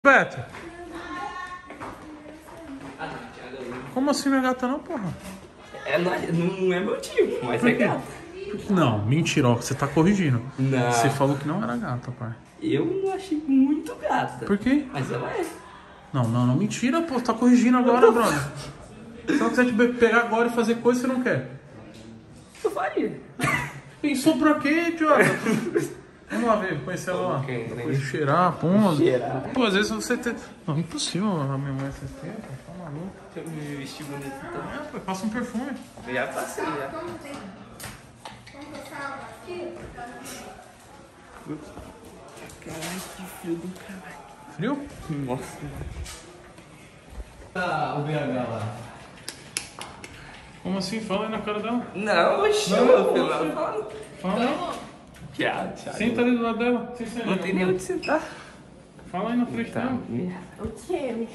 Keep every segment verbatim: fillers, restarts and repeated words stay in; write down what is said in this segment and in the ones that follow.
Beto. Como assim não é gata não, porra? É, não, não é meu tipo, mas é gata. Não, mentira, ó, você tá corrigindo. Não. Você falou que não era gata, pai. Eu não achei muito gata. Por quê? Mas ela é. Não, não, não, mentira, pô, você tá corrigindo agora, brother. Se ela quiser te pegar agora e fazer coisa, você não quer. Eu faria. Pensou pra quê, idiota? Vamos lá ver, conhecer ela lá. Ok, Depois de cheirar, pô. Cheirar. Pô, às vezes você tem... Não, impossível a minha mãe ser feia, pô, tá maluco. Deixa eu me vestir bonito então. É, pô, passa um perfume. Já passei, já. Caralho, que frio do caralho. Frio? Nossa. Ah, o B H lá. Como assim? Fala aí na cara dela. Não, oxe, eu fui lá falando. Fala aí. Thiago, Thiago. Senta ali do lado dela. Senta aí, Não tem nem onde sentar. Fala aí na frente Tá, dela. merda. O que, amiga?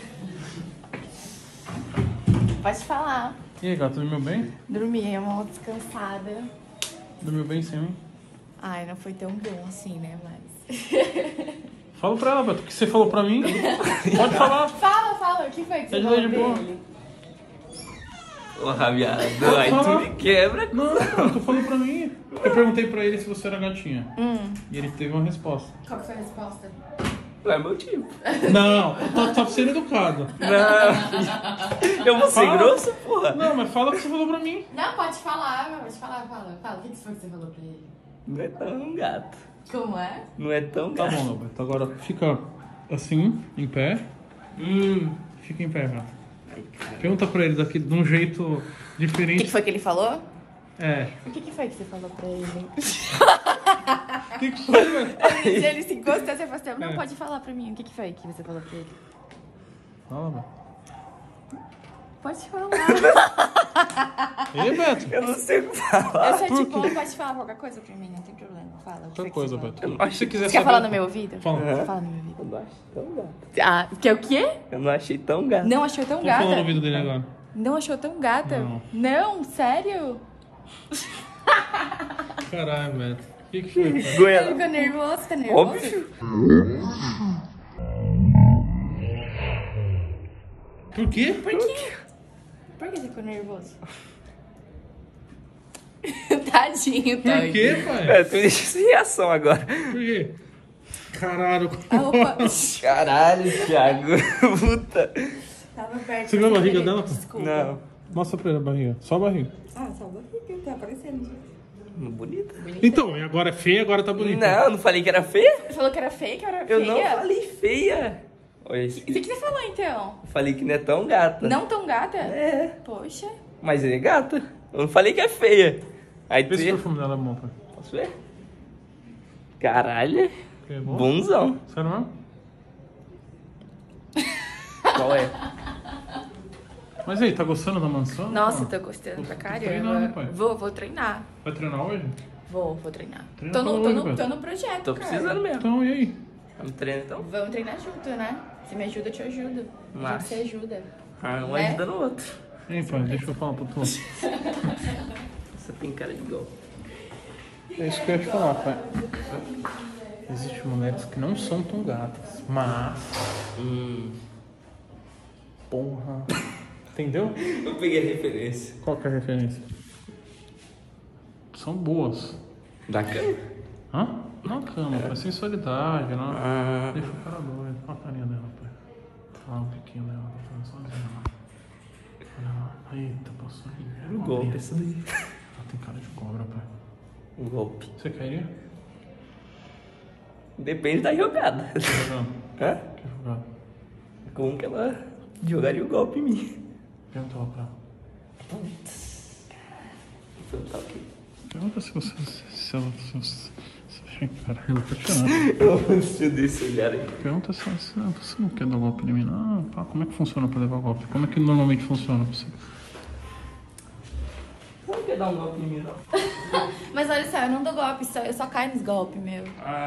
Pode falar. E aí, gata, dormiu bem? Dormi, uma descansada. Dormiu bem sem mim? Ai, não foi tão bom assim, né? Mas. Fala pra ela, Beto, o que você falou pra mim? Pode falar. Fala, fala, o que foi que você É de falou lei de boa. dele? Porra, viado. Aí falar. tu me quebra. Não, não, tu falou pra mim. Eu perguntei pra ele se você era gatinha. Hum. E ele teve uma resposta. Qual que foi a resposta? Não é meu tipo. Não, tá, tá sendo educado. Não. Eu vou ser Fala. grosso, porra. Não, mas fala o que você falou pra mim. Não, pode falar, pode falar, fala. Fala, o que que foi que você falou pra ele? Não é tão gato. Como é? Não é tão Tá gato. bom, Beto. Agora fica assim, em pé. Hum. Fica em pé, Beto. Pergunta pra ele daqui de um jeito O que, diferente. que foi que ele falou? É. O que, que foi que você falou pra ele? O que, que foi, Beto? Se ele se gostou, você falou assim, não, É. pode falar pra mim. O que, que foi que você falou pra ele? Fala, Beto. Pode falar. E Beto? Eu não sei o que falar. Eu sou Por de boa, quê? pode falar qualquer coisa pra mim, não tem problema. Fala. O que Outra foi que coisa, você falou? Beto. O que você quiser Você saber. quer falar no meu ouvido? Fala. Fala no meu ouvido. Eu não achei tão gato. Ah, que é o quê? Eu não achei tão gato. Não achou tão Vamos falar no gata? ouvido dele agora. Não achou tão gata? Não. Não, sério? Caralho, Beto. O que, que foi, cara? Ele Goiânia. ficou nervoso, tá nervoso? Óbvio. Por quê? Por quê? Por que você ficou nervoso? Tadinho, Por Toy. quê, pai? É, tu me deixa sem reação agora. Por quê? Caralho. A roupa Caralho, Thiago. Puta. tava perto. Você viu a mas barriga ele- dela? Desculpa. Não. Mostra pra ele a barriga. Só a barriga. Ah, só a barriga, tá aparecendo. Bonita. Então, e agora é feia, agora tá bonita. Não, não falei que era feia. Você falou que era feia, que era Eu feia? não falei feia. Olha isso. O que, que você falou, então? Eu falei que não é tão gata. Não tão gata? É. Poxa. Mas ele é gata. Eu não falei que é feia. Aí tu Vê se o ia... perfume dela é bom, pai. Posso ver? Caralho. É bom? Bonzão. Sério mesmo? Qual é? Mas aí, tá gostando da mansão? Nossa, Pô? eu tô gostando pra Tô caramba. treinando, pai. Vou, vou treinar. Vai treinar hoje? Vou, vou treinar. Treina Tô no, pra tô, hoje, no, velho. tô no projeto, Tô cara. precisando mesmo. Então, e aí? Vamos treinar então? Vamos treinar junto, né? Se me ajuda, eu te ajudo. A Massa. gente se ajuda. Ah, um Né? ajudando o outro. Hein, pai, deixa eu falar pro tu. Você tem cara de gol. É isso que eu ia te falar, pai. Existem mulheres que não são tão gatas, mas... Hum. Porra. Entendeu? Eu peguei a referência. Qual que é a referência? São boas. Da cama? Hã? Não cama, pai. Sensualidade, não. Ah. Deixa o cara doido. Olha a carinha dela, pai. Olha o biquinho dela, tá falando sozinha lá. Olha lá. Eita, passou ali. Era o golpe essa daí. Ela tem cara de cobra, pai. Um golpe. Você queria? Depende da jogada. Jogando. Hã? Quer jogar? Como que ela jogaria o golpe em mim? Pergunta lá pra ela. Então tá ok. Pergunta se você. Se ela. Se, se, se, cara, ela tá te chamando. Eu anuncio desse olhar aí. Pergunta se, se você não quer dar golpe em mim. Não, pá, como é que funciona pra levar golpe? Como é que normalmente funciona pra você? Não quer dar um golpe em mim, não? Mas olha só, eu não dou golpe, só, eu só caio nos golpes, meu.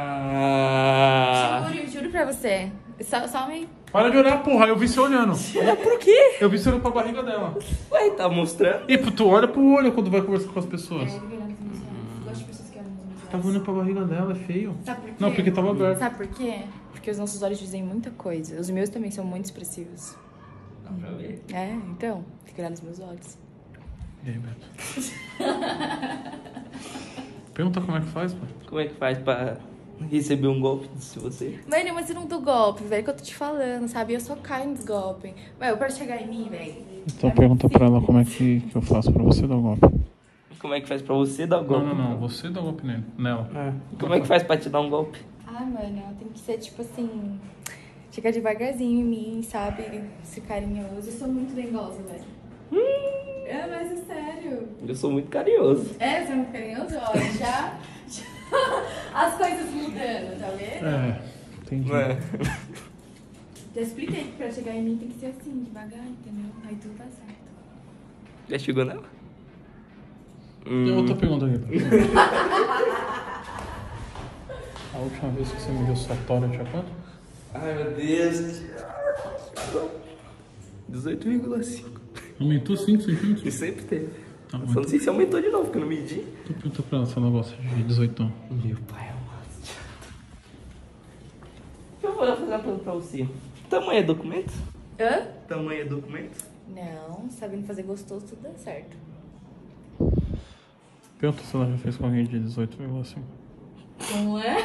Ah. Juro, juro pra você. Só, só me... Para de olhar, porra, eu vi você olhando. Olha por quê? Eu vi você olhando pra barriga dela. Ué, tá mostrando? E tu olha pro olho quando vai conversar com as pessoas. É, olhando nos meus olhos. Gosto de pessoas que olham nos meus olhos. Tava olhando pra barriga dela, é feio. Sabe por quê? Não, porque tava aberto. Sabe por quê? Porque os nossos olhos dizem muita coisa. Os meus também são muito expressivos. Dá pra ver. É, então, tem que olhar nos meus olhos. E aí, Beto? Pergunta como é que faz, pai. Como é que faz pra receber um golpe de você? Mano, mas eu não dou golpe, velho, que eu tô te falando, sabe? Eu só caio nos golpes. Mano, pra chegar em mim, velho. Então pergunta pra ela como é que, que eu faço pra você dar o golpe. Como é que faz pra você dar um Não, golpe? não, não. Você dá o golpe nele, nela. Ah, como é que faz pra te dar um golpe? Ah, mano, tem que ser tipo assim. Chegar devagarzinho em mim, sabe? Ser carinhoso. Eu sou muito dengosa, velho. Hum. É, mas é sério. Eu sou muito carinhoso. É, você é muito carinhoso? Olha, já. já as coisas mudando, tá vendo? É, entendi. É. Já expliquei que pra chegar em mim tem que ser assim, devagar, entendeu? Aí tudo tá certo. Já chegou nela? Tem Hum. outra pergunta aqui. A última vez que você me deu sua tora tinha quanto? Ai, meu Deus. dezoito vírgula cinco. Aumentou cinco centímetros? E sempre teve. Tá bom. Só não sei se aumentou de novo, porque eu não medi. Tu pergunta pra ela se ela gosta de dezoito. Meu pai é um Eu vou fazer uma pergunta pra você. Tamanho é documento? Hã? Tamanho é documento? Não, sabendo fazer gostoso, tudo dá certo. Pergunta se ela já fez com alguém de dezoito vírgula cinco. Como é?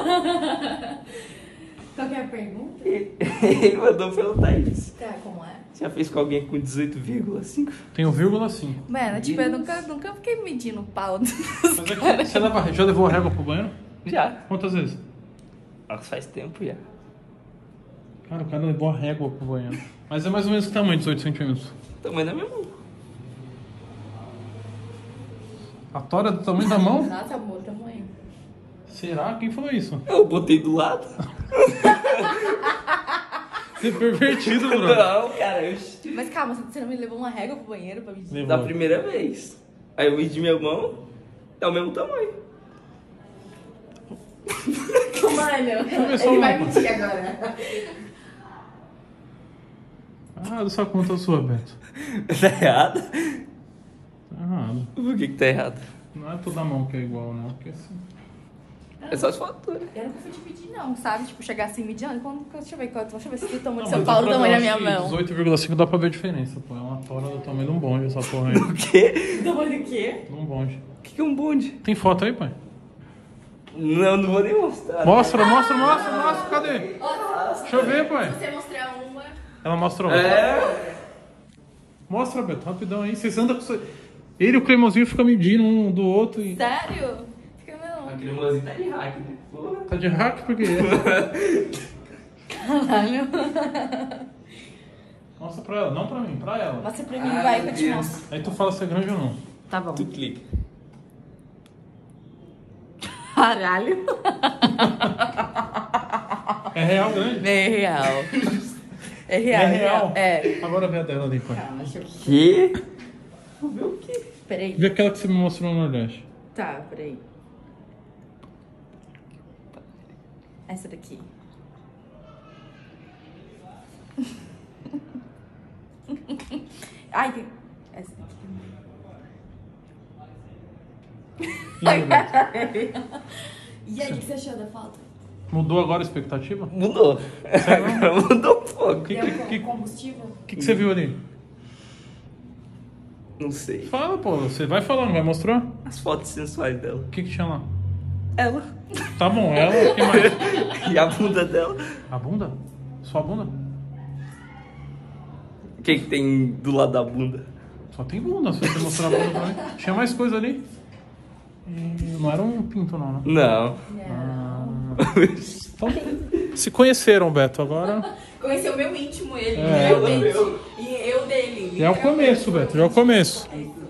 Qual que é a pergunta? Ele mandou perguntar isso. Tá, como é? Já fez com alguém com dezoito vírgula cinco? Tem o vírgula cinco. Mano, tipo, eu nunca, nunca fiquei medindo o pau dos Mas é que você leva, já levou a régua pro banheiro? Já. Quantas vezes? Nossa, faz tempo já. Cara, o cara levou a régua pro banheiro. Mas é mais ou menos que tamanho, dezoito centímetros. Tamanho da minha mão. A tora é do tamanho da mão? Nossa, amor, tamanho. Será? Quem falou isso? Eu botei do lado. Você é pervertido, Bruno. Não, cara. Eu... Mas calma, você não me levou uma régua pro banheiro pra medir? Levou. Da primeira vez. Aí eu medi minha mão. É o mesmo tamanho. Mano, ver só ele uma vai coisa. mentir agora. Ah, dessa conta sua, Beto. Tá errado? Tá errado. Por que que tá errado? Não é toda mão que é igual, não. Porque assim... É só as faturas. Eu nunca fui dividir, não, sabe? Tipo, chegar assim medindo. Quando, deixa eu ver quanto. Deixa eu ver se o tamanho Não, de São mas Paulo, o eu tamanho da acho minha que mão. dezoito vírgula cinco dá pra ver a diferença, pô. É uma tora do tamanho de um bonde, essa porra aí. O quê? O tamanho do quê? De um bonde. O que que é um bonde? Tem foto aí, pai? Não, não vou nem mostrar. Mostra, mostra, mostra, mostra. Cadê? Deixa eu ver, pai. Se você mostrar uma... Ela mostra outra. É. Mostra, Beto, rapidão aí. Vocês andam com... Você... Ele e o Cremosinho ficam medindo um do outro e... Sério? Fica não. Aquele mozinho tá de hack, né? Porra. Tá de hack por quê? Caralho. Mostra pra ela, não pra mim, pra ela. Mostra pra mim, Ai, vai, que meu eu te Deus. mostro. Aí tu fala se é grande ou não. Tá bom. Tu clica. Caralho. É real grande? É real. É real, É real? É. Agora vê a dela ali, pai. Calma, deixa eu... Que? Vou ver o quê? Peraí. Vê aquela que você me mostrou no Nordeste. Tá, peraí. Essa daqui. Ai, tem... Essa E aí, Beto? daqui. E aí, o que você achou da foto? Mudou agora a expectativa? Mudou. Agora mudou um pouco. Que, Deu que, que, combustível? que, que você viu ali? Não sei. Fala, pô. Você vai falar, não vai mostrar? As fotos sensuais dela. O que que tinha lá? Ela. Tá bom, ela, o que mais? E a bunda dela. A bunda? Só a bunda? O que que tem do lado da bunda? Só tem bunda, se você mostrar a bunda pra mim. Tinha mais coisa ali. E não era um pinto, não, né? Não. Não. Então, se conheceram, Beto, agora... Conheceu o meu íntimo, ele, É. realmente. E eu dele. Já é o começo, Beto, já é o começo. É isso